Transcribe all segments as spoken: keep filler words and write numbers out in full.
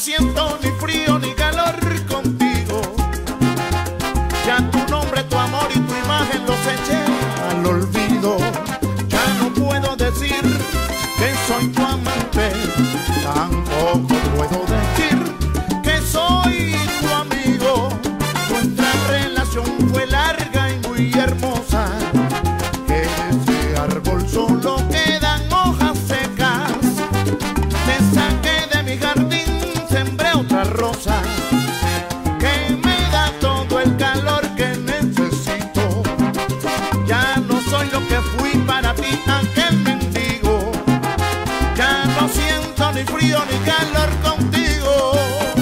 siento ni frío ni calor contigo. Ya tu nombre, tu amor y tu imagen los eché al olvido. Ya no puedo decir que soy tu amante, tampoco puedo decir que soy tu amigo. Nuestra relación fue larga y muy hermosa. En ese árbol solo quedan hojas secas. Te saqué de mi jardín, sembré otra rosa que me da todo el calor que necesito. Ya no soy lo que fui para ti, aquel mendigo. Ya no siento ni frío ni calor contigo.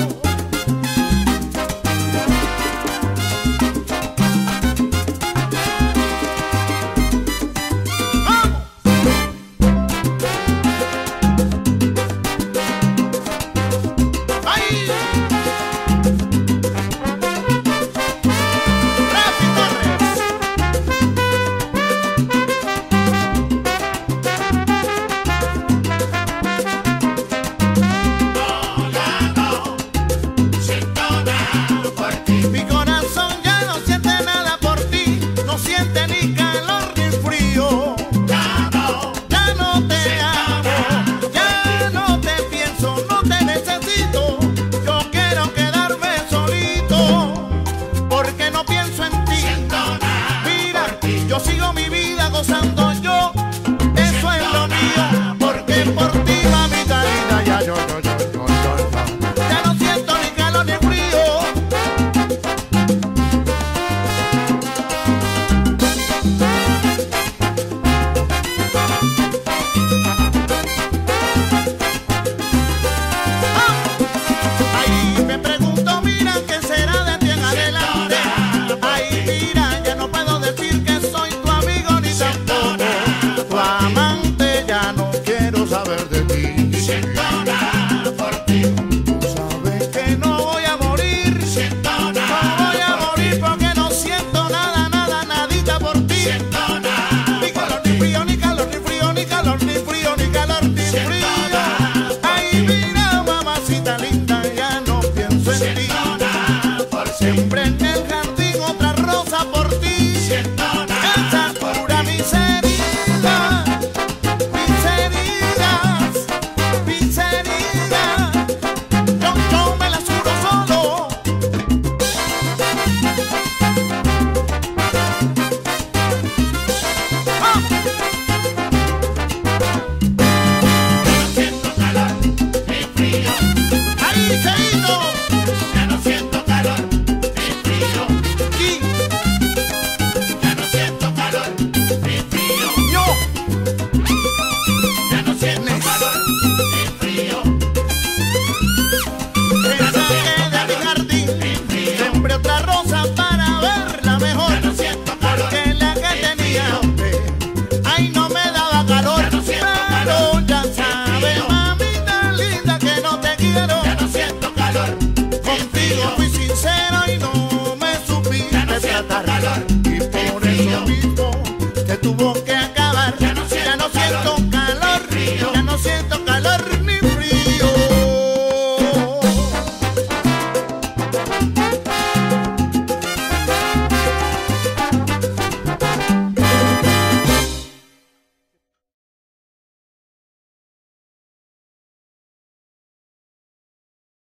Yo sigo mi vida gozando yo, eso es lo mío, porque por ti, mamita linda, ya yo, yo, yo, yo, yo, yo, ya no siento ni calor ni frío. Ah, ahí me pregunto, mira, ¿qué será de ti en adelante? Ay, mira, ya no puedo decir que saber de ti. Siento nada por ti. Sabes que no voy a morir. Siento nada. No voy a morir porque no siento nada, nada, nadita por ti. Siento nada. Ni calor, ni frío, ni calor, ni frío, ni calor, ni frío, ni calor, ni frío. Ay, mira, mamacita linda, ya no pienso en ti. Siento nada por ti. Siempre en el jardín otra rosa por ti. Siento nada. Esa pura miseria. Y por eso mismo que tuvo que